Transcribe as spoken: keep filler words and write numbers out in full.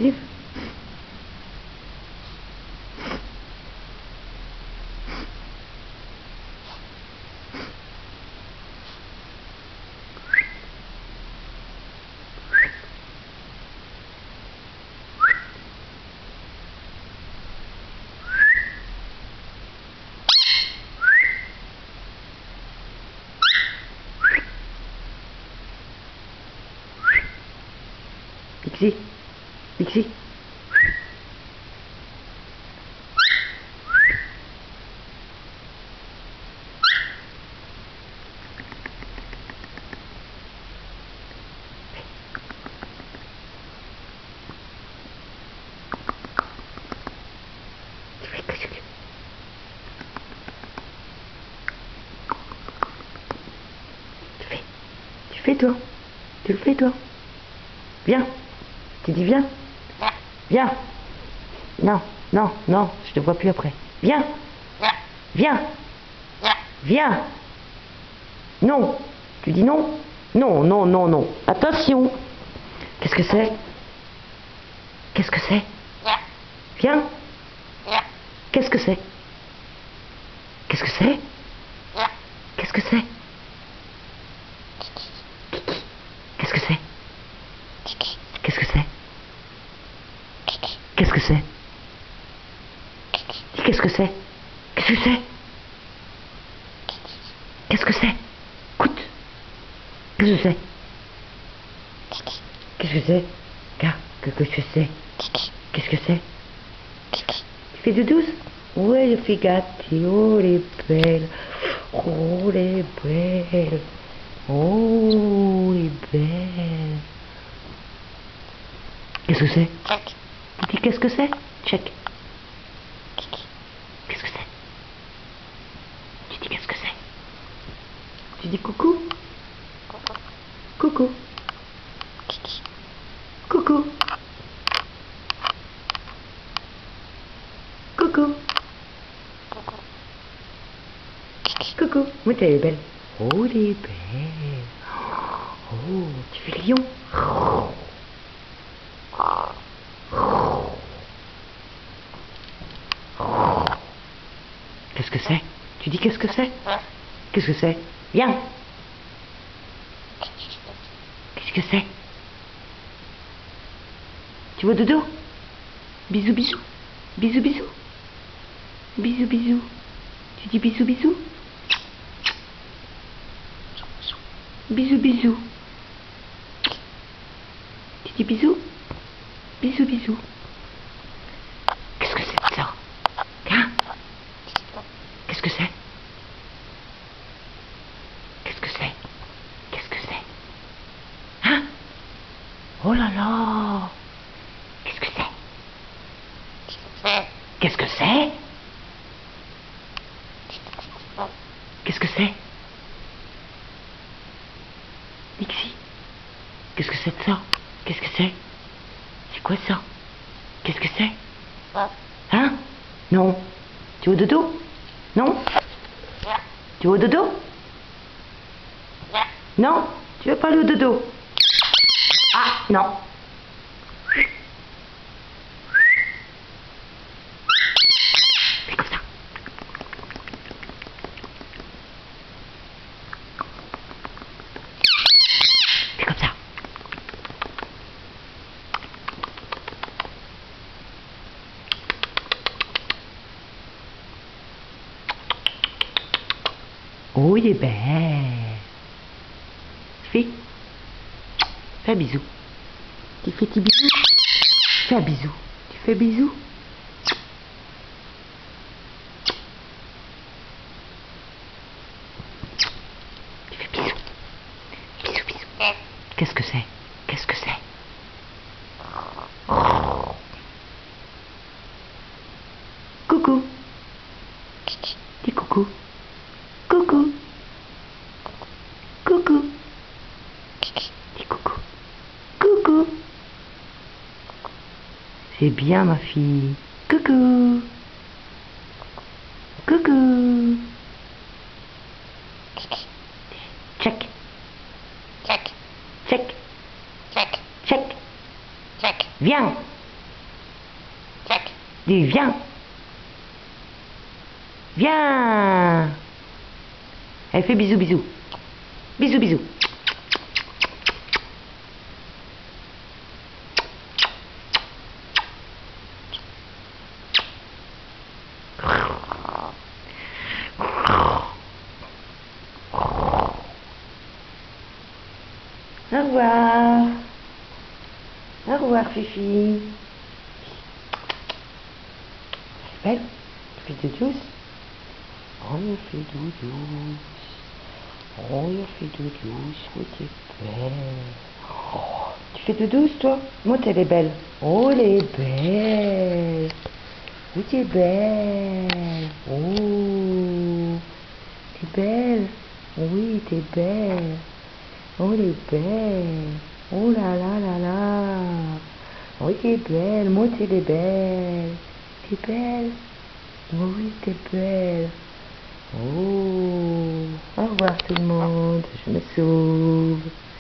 sniff. Pixie, Pixie. Tu fais, tu fais toi, tu le fais toi. Viens. Tu dis viens. Viens. Non, non, non, je te vois plus après. Viens. Viens. Viens. Non. Tu dis non. Non, non, non, non. Attention. Qu'est-ce que c'est? Qu'est-ce que c'est? Viens. Qu'est-ce que c'est? Qu'est-ce que c'est? Qu'est-ce que c'est? Qu'est-ce que c'est? Qu'est-ce que c'est? Qu'est-ce que c'est? Dis qu'est-ce que c'est? Qu'est-ce que c'est? Qu'est-ce que c'est? Écoute. Qu'est-ce que c'est? Qu'est-ce que c'est? Regarde, qu'est-ce que c'est? Qu'est-ce que c'est? Tu fais de douce? Ouais, je fais gâter. Oh, les belles. Oh, les belles. Oh, les belles. Qu'est-ce que c'est? Tu dis qu'est-ce que c'est? Check. Qu'est-ce que c'est? Tu dis qu'est-ce que c'est? Tu dis coucou? Coucou. Coucou. Coucou. Coucou. Oui, t'es belle. Oh, les belles. Oh, tu fais le lion. Qu'est-ce que c'est? Tu dis qu'est-ce que c'est? Qu'est-ce que c'est? Viens. Qu'est-ce que c'est? Tu veux dodo? Bisous, bisous. Bisous, bisous. Bisous, bisous. Tu dis bisous, bisous? Bisous, bisous. Tu dis bisous? Bisous, bisous. Qu'est-ce que c'est ça? Hein? Qu'est-ce que c'est? Qu'est-ce que c'est? Qu'est-ce que c'est? Hein? Oh là là! Qu'est-ce que c'est? Qu'est-ce que c'est? Qu'est-ce que c'est? Pixie? Qu'est-ce que c'est de ça? Qu'est-ce que c'est? C'est quoi ça? Qu'est-ce que c'est? Hein? Non. Tu veux au dodo? Non? Tu veux au dodo? Non? Tu veux pas aller au dodo? Ah, non. Fais comme ça. Fais comme ça. Oh, il est belle. Fais. Fais un bisou. Tu fais tes bisous. Fais un bisou. Tu fais bisou. Tu fais bisou. Bisou, bisou. Qu'est-ce que c'est? Qu'est-ce que c'est? Coucou. Dis coucou. Coucou. Coucou. Dis coucou. Coucou. C'est bien ma fille. Coucou. Coucou. Check. Check, Check. check, Check. check. Viens. dis viens. Viens. Elle fait bisous, bisous. Bisous, bisous. Au revoir. Au revoir, Fifi. Belle. Tu fais doudous. Oh, il fait doudous. Oh, il fait doudous. Oh, t'es belle. Oh, tu fais doudous, toi? Moi, elle est belle. Oh, elle est belle. Oh, t'es belle. Oh, t'es belle. Oui, t'es belle. Oh, elle est belle. Oh là là là là. Oh, t'es belle. Moi, t'es belle. T'es belle. Oh oui, t'es belle. Oh. Au revoir tout le monde. Je me sauve.